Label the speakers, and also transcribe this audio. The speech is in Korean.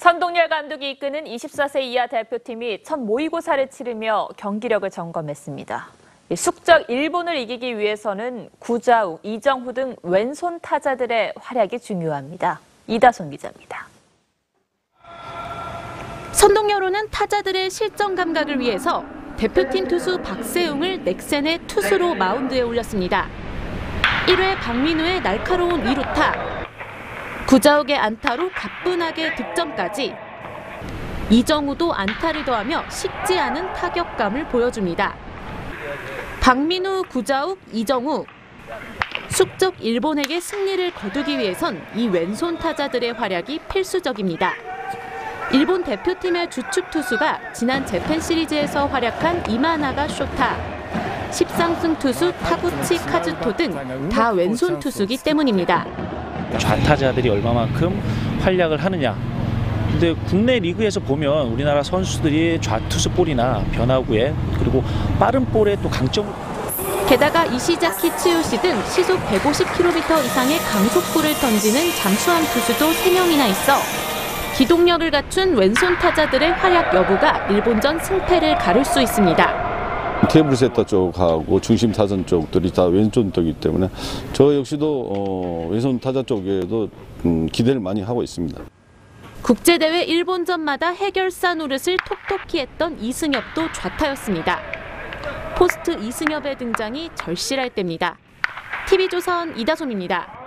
Speaker 1: 선동열 감독이 이끄는 24세 이하 대표팀이 첫 모의고사를 치르며 경기력을 점검했습니다. 숙적 일본을 이기기 위해서는 구자욱, 이정후 등 왼손 타자들의 활약이 중요합니다. 이다솜 기자입니다.
Speaker 2: 선동열호는 타자들의 실전 감각을 위해서 대표팀 투수 박세웅을 넥센의 투수로 마운드에 올렸습니다. 1회 박민우의 날카로운 위루타, 구자욱의 안타로 가뿐하게 득점까지. 이정후도 안타를 더하며 식지 않은 타격감을 보여줍니다. 박민우, 구자욱, 이정후. 숙적 일본에게 승리를 거두기 위해선 이 왼손 타자들의 활약이 필수적입니다. 일본 대표팀의 주축 투수가 지난 재팬 시리즈에서 활약한 이마나가 쇼타, 10상승 투수 타구치 카즈토 등 다 왼손 투수기 때문입니다.
Speaker 3: 좌타자들이 얼마만큼 활약을 하느냐. 근데 국내 리그에서 보면 우리나라 선수들이 좌투수 볼이나 변화구에 그리고 빠른 볼에 또 강점.
Speaker 2: 게다가 이시자키 츠요시 등 시속 150km 이상의 강속구를 던지는 잠수함 투수도 3명이나 있어 기동력을 갖춘 왼손 타자들의 활약 여부가 일본전 승패를 가를 수 있습니다.
Speaker 4: 테이블 세터 쪽하고 중심 타선 쪽들이 다 왼손 쪽이기 때문에 저 역시도 왼손 타자 쪽에도 기대를 많이 하고 있습니다.
Speaker 2: 국제대회 일본전마다 해결사 노릇을 톡톡히 했던 이승엽도 좌타였습니다. 포스트 이승엽의 등장이 절실할 때입니다. TV조선 이다솜입니다.